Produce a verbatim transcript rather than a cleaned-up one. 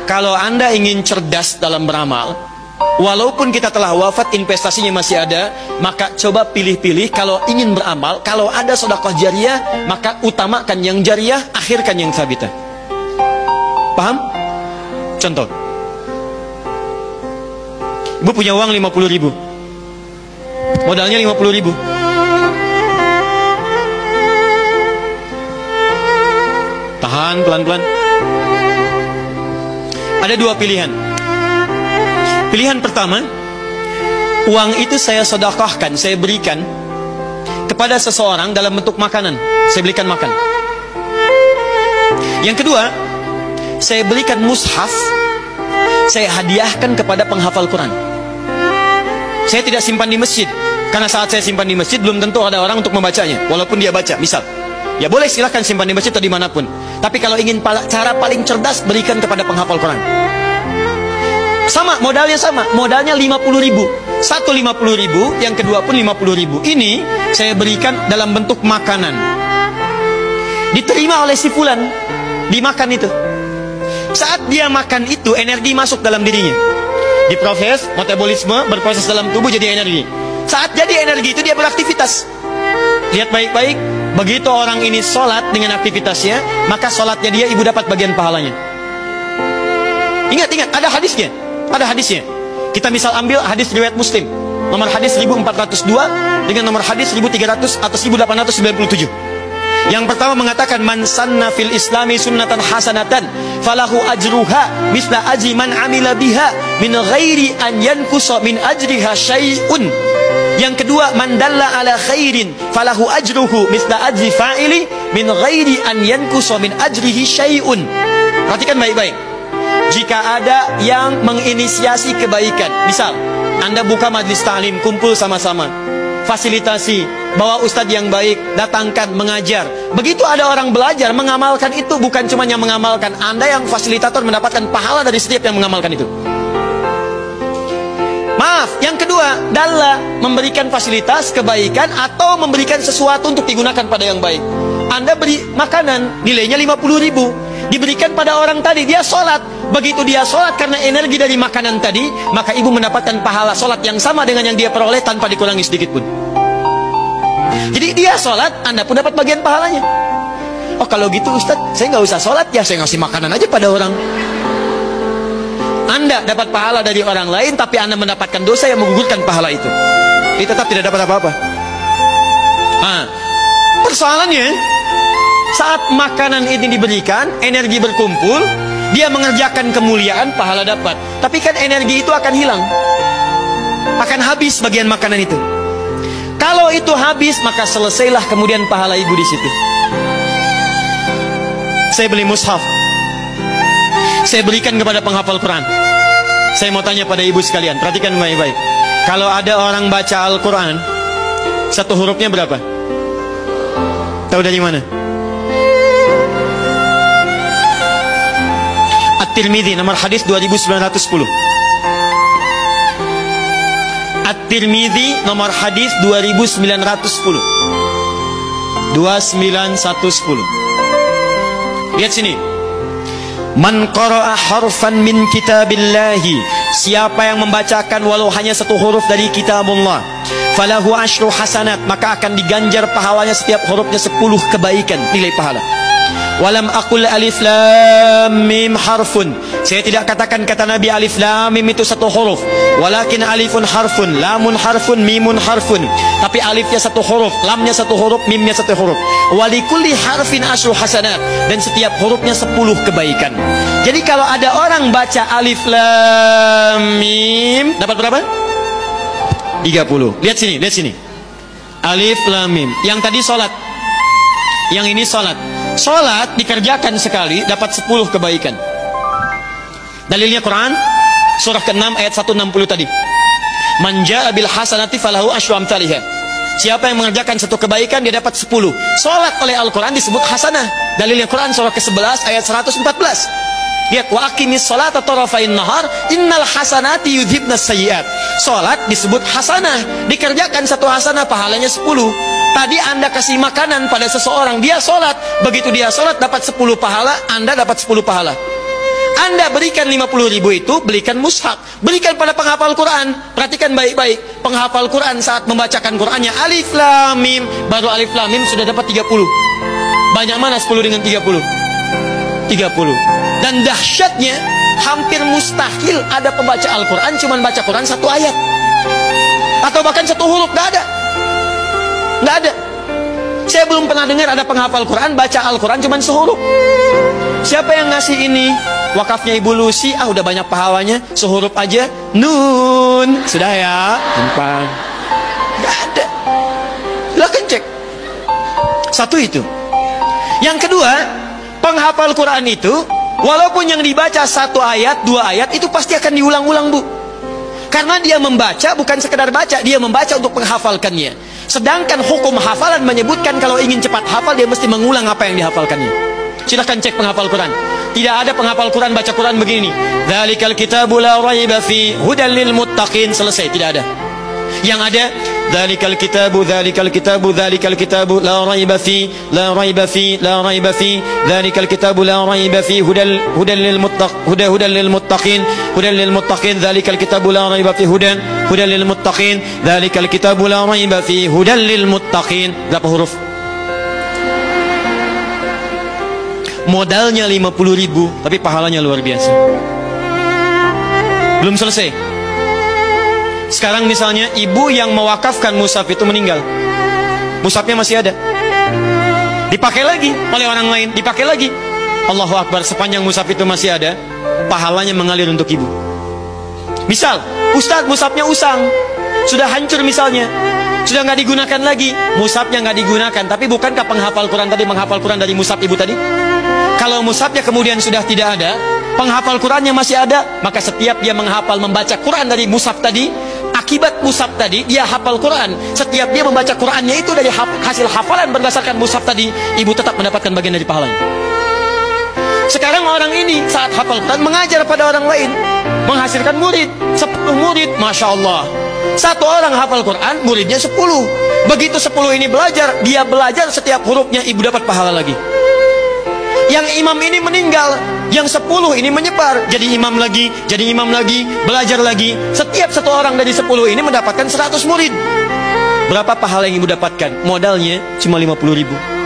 kalau Anda ingin cerdas dalam beramal, walaupun kita telah wafat, investasinya masih ada, maka coba pilih-pilih. Kalau ingin beramal, kalau ada sedekah jariyah, maka utamakan yang jariyah, akhirkan yang sabitah. Paham? Contoh, ibu punya uang lima puluh ribu, modalnya lima puluh ribu. Tahan pelan-pelan. Ada dua pilihan. Pilihan pertama, uang itu saya sedekahkan, saya berikan kepada seseorang dalam bentuk makanan, saya belikan makan. Yang kedua, saya belikan mushaf, saya hadiahkan kepada penghafal Quran. Saya tidak simpan di masjid, karena saat saya simpan di masjid belum tentu ada orang untuk membacanya, walaupun dia baca. Misal, ya boleh silahkan simpan di masjid atau dimanapun. Tapi kalau ingin cara paling cerdas, berikan kepada penghafal Quran. Sama, modalnya sama, modalnya lima puluh ribu. Satu lima puluh ribu, yang kedua pun lima puluh ribu. Ini saya berikan dalam bentuk makanan. Diterima oleh si fulan, dimakan itu. Saat dia makan itu, energi masuk dalam dirinya. Diproses, metabolisme berproses dalam tubuh jadi energi. Saat jadi energi itu dia beraktivitas. Lihat baik-baik, begitu orang ini sholat dengan aktivitasnya, maka sholatnya dia ibu dapat bagian pahalanya. Ingat-ingat, ada hadisnya. Ada hadisnya. Kita misal ambil hadis riwayat Muslim, nomor hadis seribu empat ratus dua dengan nomor hadis seribu tiga ratus atau seribu delapan ratus sembilan puluh tujuh. Yang pertama mengatakan, man sanna fil islami sunnatan hasanatan falahu ajruha misla ajri man amila biha min ghairi an yankusa min ajriha syai'un. Yang kedua, man dalla ala khairin falahu ajruhu misla ajri fa'ili min ghairi an yankusa min ajrihi syai'un. Perhatikan baik-baik. Jika ada yang menginisiasi kebaikan, misal Anda buka majlis ta'lim, kumpul sama-sama, fasilitasi, bawa ustadz yang baik, datangkan, mengajar. Begitu ada orang belajar, mengamalkan itu, bukan cuma yang mengamalkan, Anda yang fasilitator mendapatkan pahala dari setiap yang mengamalkan itu. Maaf, yang kedua, dalla, memberikan fasilitas, kebaikan, atau memberikan sesuatu untuk digunakan pada yang baik. Anda beri makanan, nilainya lima puluh ribu, diberikan pada orang tadi, dia sholat. Begitu dia sholat karena energi dari makanan tadi, maka ibu mendapatkan pahala sholat yang sama dengan yang dia peroleh tanpa dikurangi sedikit pun. Jadi dia sholat, Anda pun dapat bagian pahalanya. Oh kalau gitu Ustadz, saya nggak usah sholat ya, saya ngasih makanan aja pada orang. Anda dapat pahala dari orang lain, tapi Anda mendapatkan dosa yang menggugurkan pahala itu. Itu tetap tidak dapat apa-apa. Nah, persoalannya, saat makanan ini diberikan, energi berkumpul, dia mengerjakan kemuliaan, pahala dapat. Tapi kan energi itu akan hilang, akan habis bagian makanan itu. Kalau itu habis, maka selesailah kemudian pahala ibu di situ. Saya beli mushaf, saya berikan kepada penghafal Quran. Saya mau tanya pada ibu sekalian, perhatikan baik-baik. Kalau ada orang baca Al-Quran, satu hurufnya berapa? Tahu dari mana? At-Tirmidzi nomor hadis dua ribu sembilan ratus sepuluh. At-Tirmidzi nomor hadis dua ribu sembilan ratus sepuluh. dua sembilan satu sepuluh. Lihat sini. Man qara'a harfan min kitabillahi, siapa yang membacakan walau hanya satu huruf dari kitabullah, falahu asyru hasanat, maka akan diganjar pahalanya setiap hurufnya sepuluh kebaikan nilai pahala. Walam aqul alif lam mim harfun, saya tidak katakan kata Nabi alif lam mim itu satu huruf, walakin alifun harfun, lamun harfun, mimun harfun. Tapi alifnya satu huruf, lamnya satu huruf, mimnya satu huruf. Walikulli harfin asyru hasanat, dan setiap hurufnya sepuluh kebaikan. Jadi kalau ada orang baca alif lam mim, dapat berapa? tiga puluh. Lihat sini, lihat sini. Alif lam mim. Yang tadi sholat, yang ini sholat. Sholat dikerjakan sekali dapat sepuluh kebaikan. Dalilnya Quran surah keenam ayat seratus enam puluh tadi. Man jaa bil hasanati falahu asyru amsalihha. Siapa yang mengerjakan satu kebaikan dia dapat sepuluh. Sholat oleh Al-Quran disebut hasanah. Dalilnya Quran surah ke sebelas ayat seratus empat belas. Lihat, wa aqimis sholata tarafain nahar innal hasanati yudhibnas sayyiat. Sholat disebut hasanah, dikerjakan satu hasanah pahalanya sepuluh. Tadi Anda kasih makanan pada seseorang, dia sholat, begitu dia sholat dapat sepuluh pahala, Anda dapat sepuluh pahala. Anda berikan lima puluh ribu itu, belikan mushaf, berikan pada penghafal Quran. Perhatikan baik-baik, penghafal Quran saat membacakan Qurannya alif lam mim, baru alif lam mim sudah dapat tiga puluh. Banyak mana sepuluh dengan tiga puluh? tiga puluh. Dan dahsyatnya, hampir mustahil ada pembaca Al-Quran cuman baca Quran satu ayat atau bahkan satu huruf. Nggak ada, nggak ada. Saya belum pernah dengar ada penghafal Quran baca Al-Quran cuman sehuruf. Siapa yang ngasih ini? Wakafnya Ibu Lucy. Ah, udah banyak pahalanya, sehuruf aja. Nun. Sudah ya, simpan. Nggak ada. Silahkan cek. Satu itu. Yang kedua, penghafal Quran itu walaupun yang dibaca satu ayat, dua ayat, itu pasti akan diulang-ulang, Bu. Karena dia membaca bukan sekedar baca, dia membaca untuk menghafalkannya. Sedangkan hukum hafalan menyebutkan kalau ingin cepat hafal, dia mesti mengulang apa yang dihafalkannya. Silahkan cek penghafal Quran. Tidak ada penghafal Quran baca Quran begini, dzalikal kitabu la raiba fi hudal lil muttaqin, selesai. Tidak ada. Yang ada, dzalikal kitabu dzalikal kitabu dzalikal kitabu la raiba fi la raiba fi la raiba fi dzalikal kitabu la raiba fi hudal hudal lil muttaq huda hudal lil muttaqin hudal lil muttaqin dzalikal kitabu la raiba fi hudan hudal lil muttaqin dzalikal kitabu la raiba fi hudal lil muttaqin. Berapa huruf? Modalnya lima puluh ribu, tapi pahalanya luar biasa. Belum selesai. Sekarang misalnya ibu yang mewakafkan mushaf itu meninggal, mushafnya masih ada, dipakai lagi oleh orang lain, dipakai lagi. Allahu Akbar, sepanjang mushaf itu masih ada, pahalanya mengalir untuk ibu. Misal, Ustadz mushafnya usang, sudah hancur misalnya, sudah nggak digunakan lagi, mushafnya nggak digunakan, tapi bukankah penghafal Quran tadi menghafal Quran dari mushaf ibu tadi? Kalau mushafnya kemudian sudah tidak ada, penghafal Qurannya masih ada, maka setiap dia menghafal membaca Quran dari mushaf tadi, akibat mushaf tadi dia hafal Quran. Setiap dia membaca Qurannya itu dari hasil hafalan berdasarkan mushaf tadi, ibu tetap mendapatkan bagian dari pahalanya. Sekarang orang ini saat hafal Quran mengajar pada orang lain, menghasilkan murid, sepuluh murid, Masya Allah. Satu orang hafal Quran, muridnya sepuluh. Begitu sepuluh ini belajar, dia belajar setiap hurufnya, ibu dapat pahala lagi. Yang imam ini meninggal, yang sepuluh ini menyebar, jadi imam lagi, jadi imam lagi, belajar lagi. Setiap satu orang dari sepuluh ini mendapatkan seratus murid. Berapa pahala yang ibu dapatkan? Modalnya cuma lima puluh ribu.